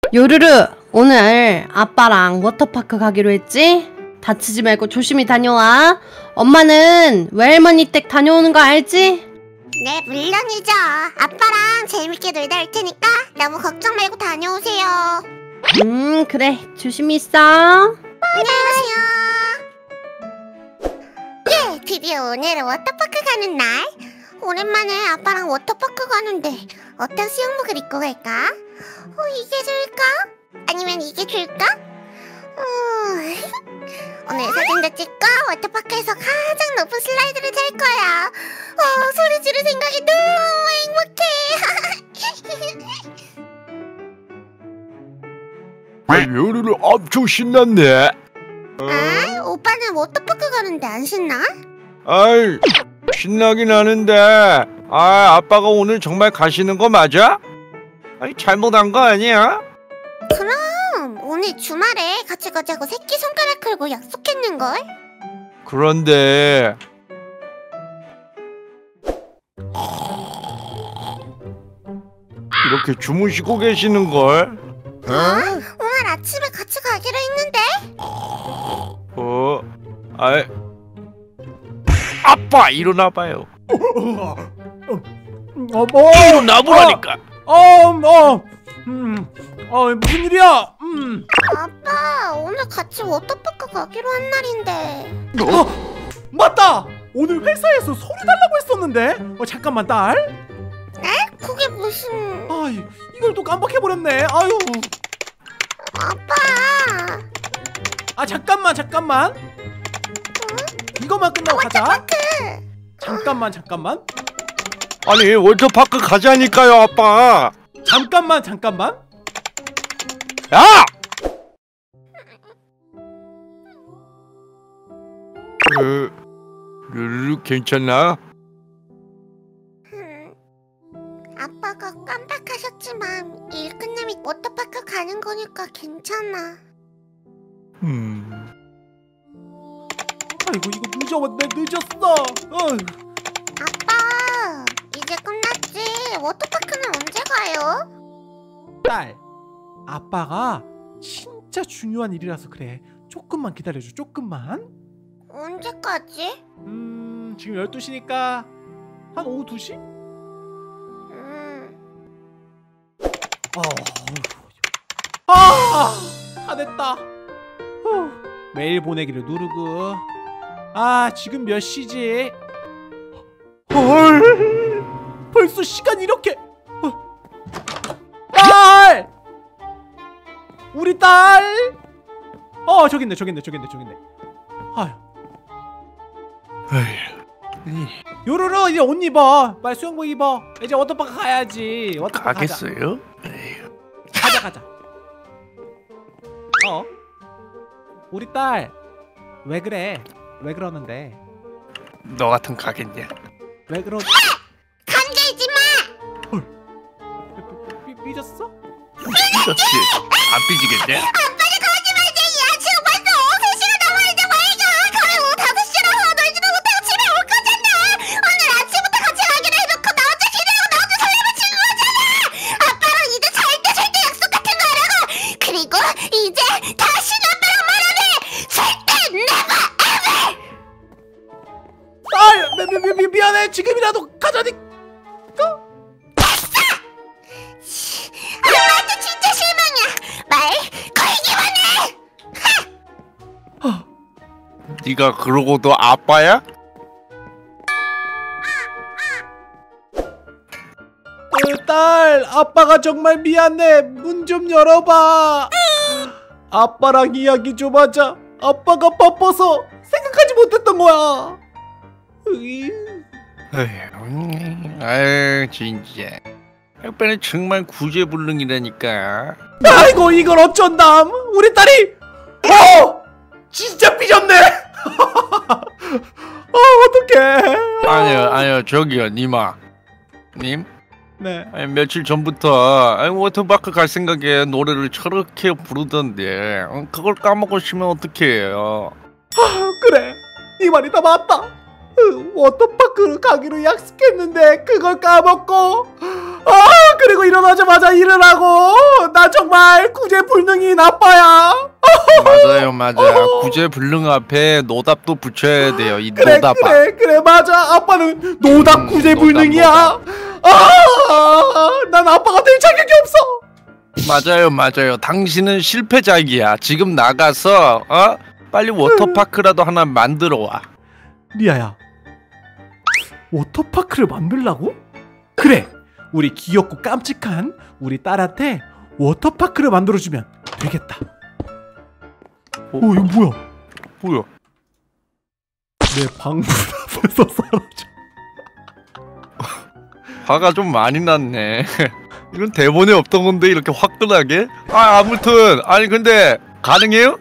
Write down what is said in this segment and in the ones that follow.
요루루, 오늘 아빠랑 워터파크 가기로 했지? 다치지 말고 조심히 다녀와. 엄마는 외할머니 댁 다녀오는 거 알지? 네, 물론이죠. 아빠랑 재밌게 놀다 올 테니까 너무 걱정 말고 다녀오세요. 그래. 조심히 있어. 안녕하세요. 예, 드디어 오늘은 워터파크 가는 날. 오랜만에 아빠랑 워터파크 가는데 어떤 수영복을 입고 갈까? 이게 좋을까? 아니면 이게 좋을까? 오늘 사진도 찍고 워터파크에서 가장 높은 슬라이드를 탈 거야. 소리 지를 생각이 너무 행복해. 요루루 엄청 신났네. 아, 오빠는 워터파크 가는데 안 신나? 아이, 신나긴 하는데 아빠가 오늘 정말 가시는 거 맞아? 아니, 잘못한 거 아니야? 그럼 오늘 주말에 같이 가자고 새끼손가락 걸고 약속했는걸? 그런데 이렇게 주무시고 계시는걸? 오늘 아침에 같이 가기로 했는데? 아이, 아빠 일어나봐요. 뭐? 일어나보라니까. 무슨 일이야? 아빠, 오늘 같이 워터파크 가기로 한 날인데. 맞다! 오늘 회사에서 소리 달라고 했었는데? 잠깐만, 딸. 에? 그게 무슨... 이걸 또 깜빡해버렸네. 아유. 아빠. 잠깐만. 이것만 끝나고 가자. 워터파크. 잠깐만. 아니, 워터파크 가자니까요, 아빠. 잠깐만. 야! 루루 괜찮나? 아빠가 깜빡하셨지만 일 끝나면 워터파크 가는 거니까 괜찮아. 아이고, 이거 늦었어. 아빠, 이제 끝났지? 워터파크는 언제 가요? 딸, 아빠가 진짜 중요한 일이라서 그래. 조금만 기다려줘, 조금만. 언제까지? 지금 12시니까 한 오후 2시? 다 됐다. 메일 보내기를 누르고. 지금 몇 시지? 헐, 벌써 시간이 이렇게. 딸! 우리 딸! 저기 있네. 요루루, 이제 옷 입어. 빨리 수영복 입어. 이제 워터파크 가야지. 워터파크 가겠어요? 가자. 우리 딸 왜 그래? 왜 그러는데? 너 같은 가겠냐? 왜 그러? 건들지 마! 삐졌어? 삐졌지? 안 삐지겠냐? 아빠는 거짓말쟁이야. 지금 벌써 3시가 넘었는데 왜 이겨? 거의 오후 5시라서 놀지도 못하고 집에 올 거잖아. 오늘 아침부터 같이 가기로 해놓고 나 혼자 기대하고 나 혼자 설렘을 치는 거잖아. 아빠랑 이제 절대 약속 같은 거 하라고. 그리고 이제 다시 아빠랑 말하네. 절대 never ever. 딸, 미안해. 지금이라도 가자니까. 아빠한테 진짜 실망이야. 말 걸기만 해. 네가 그러고도 아빠야? 딸, 아빠가 정말 미안해. 문 좀 열어봐. 아빠랑 이야기 좀 하자. 아빠가 바빠서 생각하지 못했던 거야. 아유, 진짜. 아빠는 정말 구제불능이라니까. 아이고, 이걸 어쩐담. 우리 딸이 진짜 삐졌네. 어떡해. 아니요, 저기요, 님. 네. 아니, 며칠 전부터 워터파크 갈 생각에 노래를 저렇게 부르던데 그걸 까먹으시면 어떡해요? 그래, 네 말이 다 맞다. 워터파크로 가기로 약속했는데 그걸 까먹고 그리고 일어나자마자 일을 하고 나 정말 구제불능인 아빠야. 맞아요. 구제불능 앞에 노답도 붙여야 돼요. 이 그래 노답아. 그래 맞아. 아빠는 노답 구제불능이야. 난 아빠가 될 자격이 없어. 맞아요. 당신은 실패작이야. 지금 나가서 빨리 워터파크라도 하나 만들어 와. 리아야, 워터파크를 만들라고? 그래, 우리 귀엽고 깜찍한 우리 딸한테 워터파크를 만들어주면 되겠다. 이거 뭐야? 내 방문 앞에서 사라져. 화가 좀 많이 났네. 이건 대본에 없던 건데 이렇게 화끈하게? 아무튼 근데 가능해요?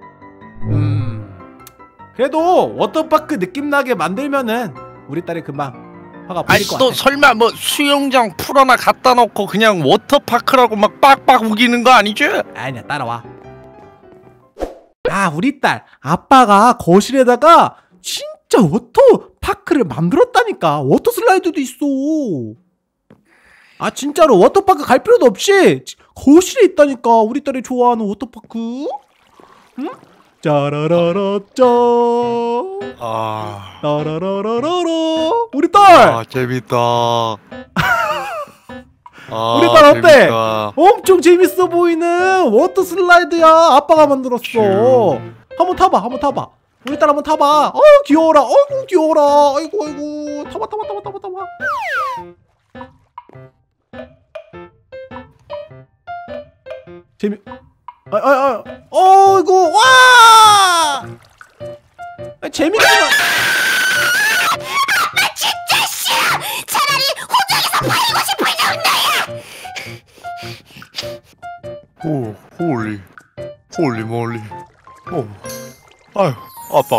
그래도 워터파크 느낌 나게 만들면은 우리 딸이 금방 화가 풀릴 것 같아. 또 설마 뭐 수영장 풀 하나 갖다 놓고 그냥 워터파크라고 막 빡빡 우기는 거 아니지? 아니야, 따라와. 우리 딸 아빠가 거실에다가 진짜 워터파크를 만들었다니까. 워터 슬라이드도 있어. 진짜로 워터파크 갈 필요도 없이 거실에 있다니까. 우리 딸이 좋아하는 워터파크. 응? 짜라라라짜. 라라라라라라. 우리 딸. 재밌다. 우리 딸 어때? 재밌다. 엄청 재밌어 보이는 워터 슬라이드야. 아빠가 만들었어. 한번 타봐. 우리 딸 한번 타봐. 귀여워라. 아이고 귀여워라. 아이고. 타봐. 이거 와! 재밌구나. 진짜 싫어. 차라리 호적에서 버리고 싶을 정도야. 홀리 몰리. 아빠.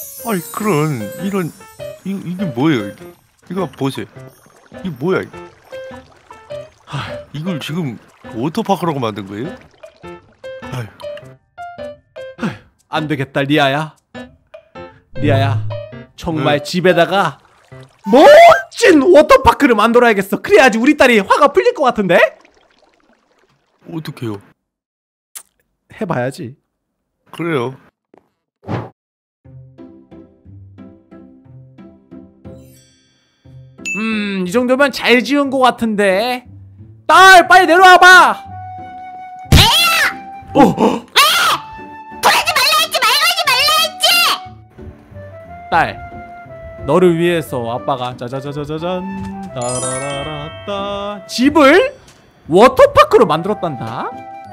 이런 이게 뭐예요? 이거 보세요. 이게 뭐야 이거? 이걸 지금 워터파크라고 만든 거예요? 안 되겠다, 리아야. 정말 집에다가 멋진 워터파크를 만들어야겠어. 그래야지 우리 딸이 화가 풀릴 것 같은데? 어떡해요? 해봐야지. 그래요. 이 정도면 잘 지은 것 같은데. 딸, 빨리 내려와봐. 돌아지 말라 했지. 딸, 너를 위해서 아빠가 짜자자자자잔 따라라라따 집을 워터파크로 만들었단다.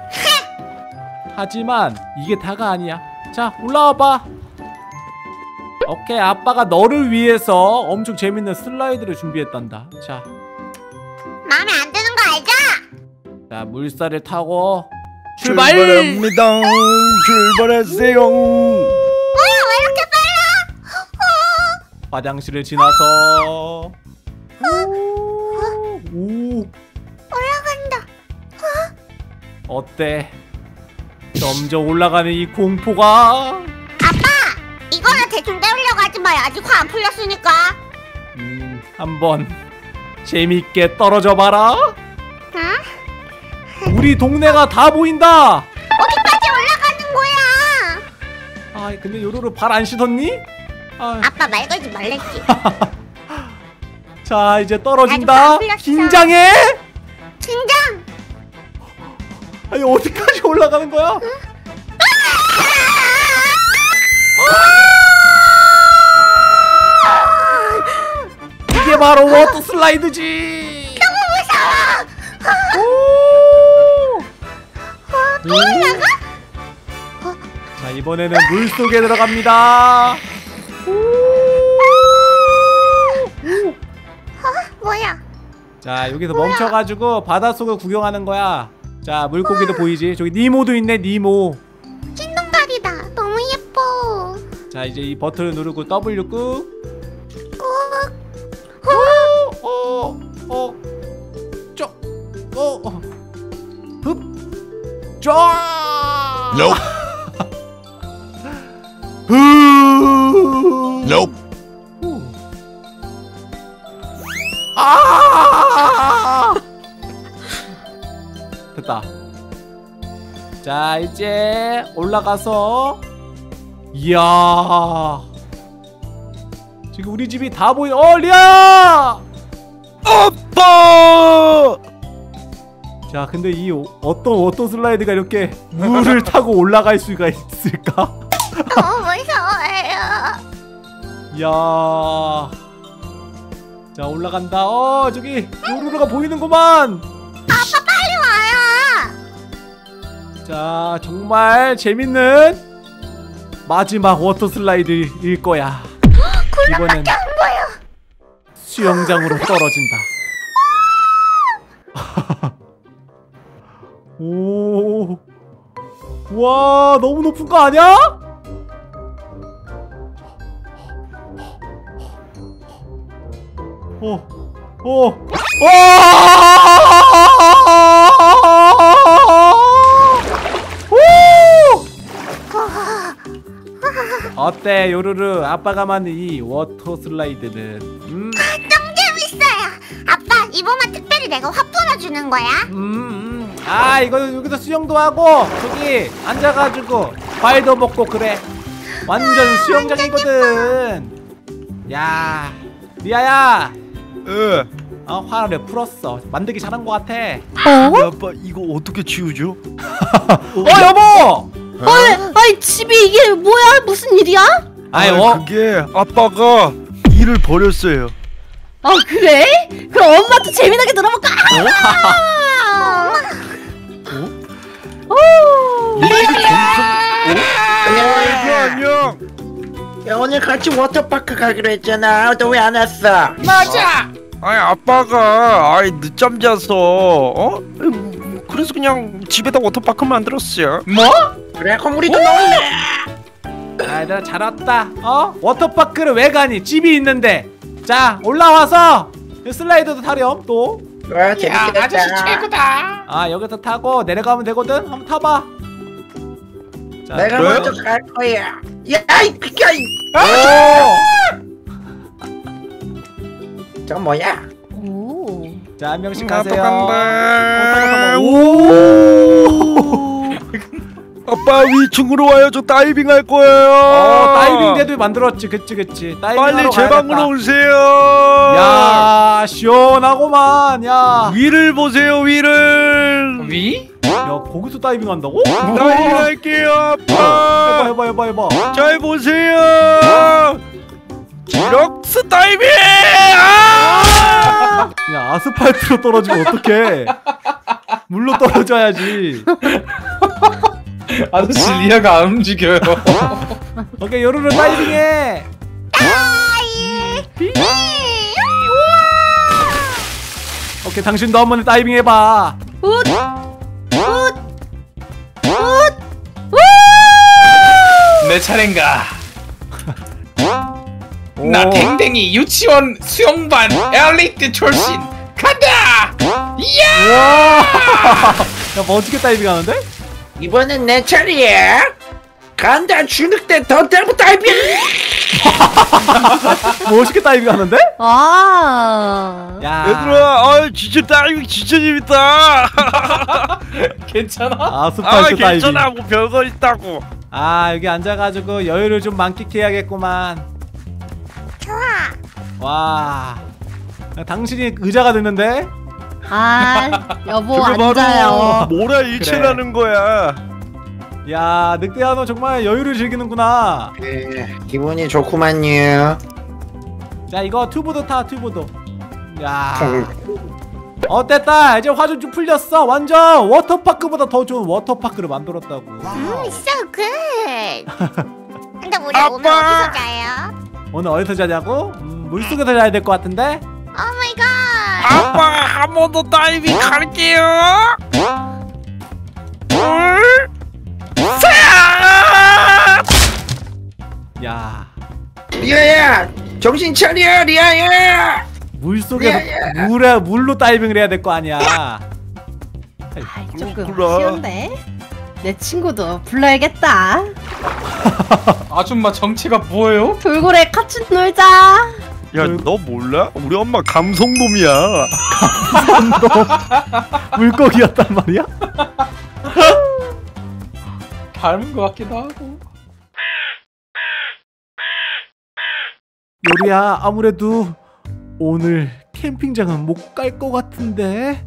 하지만 이게 다가 아니야. 자, 올라와봐. 오케이, 아빠가 너를 위해서 엄청 재밌는 슬라이드를 준비했단다. 자, 마음에 안 드는 거 알죠? 자, 물살을 타고 출발! 출발합니다. 출발하세요. 뭐야, 왜 이렇게 빨라? 화장실을 지나서 올라간다. 어때? 점점 올라가는 이 공포가. 이거는 대충 때우려고 하지 마. 아직 화 안 풀렸으니까. 한번 재밌게 떨어져 봐라. 우리 동네가 다 보인다. 어디까지 올라가는 거야? 근데 요로로 발 안 씻었니? 아빠 말 걸지 말랬지. 자, 이제 아직 떨어진다. 안 풀렸어. 긴장해. 긴장. 어디까지 올라가는 거야? 이게 바로 워터 슬라이드지. 너무 무서워. 또 올라가? 자, 이번에는 물속에 들어갑니다. 뭐야? 자, 여기서 멈춰가지고 바닷속을 구경하는 거야. 자, 물고기도 보이지? 저기 니모도 있네, 니모. 흰동다리다. 너무 예뻐. 자, 이제 이 버튼을 누르고 W 꾹. 흡. 쫙. Nope. Nope. 됐다. 자, 이제 올라가서. 이야, 지금 우리 집이 다 보이네. 리아! 아빠! 자, 근데 이 어떤 워터 슬라이드가 이렇게 물을 타고 올라갈 수가 있을까? 너무 무서워요. 이야. 자, 올라간다. 저기 요루루가 보이는구만. 아빠 빨리 와요. 자, 정말 재밌는 마지막 워터 슬라이드일 거야. 이번엔 수영장으로 떨어진다. 오, 와, 너무 높은 거 아니야? 어때, 요루루? 아빠가 만든 이 워터 슬라이드는 너무 재밌어요. 아빠 이번만 특별히 내가 화 풀어주는 거야. 아, 이거 여기서 수영도 하고 저기 앉아가지고 과일도 먹고 그래. 완전 수영장이거든. 야, 리아야. 화를 풀었어. 만들기 잘한 것 같아. 아빠 이거 어떻게 치우죠? 여보. 아이 집이 이게 뭐야? 무슨 일이야? 그게 아빠가 일을 버렸어요. 아 그래? 그럼 엄마한테 재미나게 들어볼까? 안녕. 야, 오늘 같이 워터파크 가기로 했잖아. 너 왜 안 왔어? 맞아. 아빠가 늦잠 자서 그래서 그냥 집에다 워터파크 만들었어요. 뭐? 그래, 그럼 우리도 놀래. 얘들아, 잘 왔다. 워터파크를 왜 가니? 집이 있는데. 자, 올라와서 슬라이드도 타렴 또. 와, 재밌겠다. 아저씨 최고다. 여기서 타고 내려가면 되거든. 한번 타봐. 자, 내가 그래요? 먼저 갈 거야. 야, 이 비켜. 저 뭐야? 오. 자, 한 명씩 아빠 가세요. 간다. 오. 아빠 위층으로 와요. 저 다이빙 할 거예요. 다이빙 대도 만들었지. 그치. 다이빙 빨리 제 방으로 오세요. 야, 시원하고만. 야, 위를 보세요. 위를. 위? 야, 거기서 다이빙 한다고? 다이빙 할게요. 아빠. 해봐. 잘 보세요. 디럭스 다이빙. 야, 아스팔트로 떨어지면 어떡해. 물로 떨어져야지. 아저씨 리아가 안 움직여요. 오케이, 요루루 다이빙해. 오케이, 당신도 한번 다이빙 해봐. 내 차례인가? 나 댕댕이 유치원 수영반 엘리트 출신 간다! 이야! 와, 야, 멋지게 다이빙 하는데? 이번엔 내 차례야. 간다, 주눅대 더 대고 다이빙. 멋있게 다이빙 하는데? 야. 얘들아, 진짜 다이빙 진짜 재밌다. 괜찮아? 아스팔트 다이빙. 괜찮아. 뭐 별거 있다고. 여기 앉아가지고 여유를 좀 만끽해야겠구만. 좋아. 와, 야, 당신이 의자가 됐는데? 여보 저게 앉아요. 바로 모래 일체라는 거야. 야, 늑대야, 너 정말 여유를 즐기는구나. 기분이 좋구만요. 자, 이거 튜브도 타, 튜브도. 야, 어땠다? 이제 화좀 좀 풀렸어. 완전 워터파크보다 더 좋은 워터파크를 만들었다고. So good. 근데 우리 오늘 어디서 자요? 오늘 어디서 자냐고? 물속에서 자야 될 것 같은데? Oh my god. 아빠 한 번 더 다이빙 갈게요. 야, 리아야, 정신 차려, 리아야. 물속에서 야. 물로 다이빙을 해야 될 거 아니야. 조금 그렇구나. 쉬운데. 내 친구도 불러야겠다. 아줌마 정체가 뭐예요? 돌고래 같이 놀자. 야, 너 몰라? 우리 엄마 감성놈이야. 물고기였단 말이야? 닮은 것 같기도 하고. 요리야, 아무래도 오늘 캠핑장은 못 갈 것 같은데.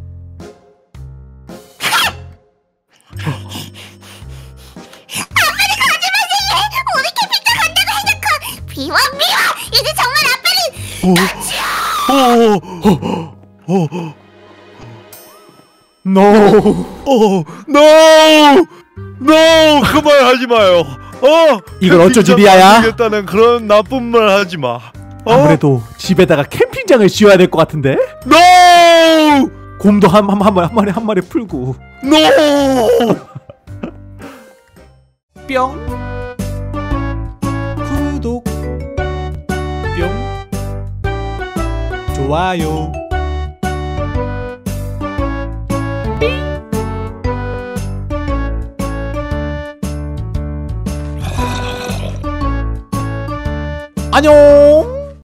오늘 캠핑장 간다고 해놓고 비워 이제 정말 아빠는 No. No, 그만하지 마요. 이건 어쩌지, 리아야? 겠다는 그런 나쁜 말 하지 마. 아무래도 집에다가 캠핑장을 지어야 될 것 같은데. No, 곰도 한 마리 풀고. no. 뿅. 구독. 뿅. 좋아요. 안녕.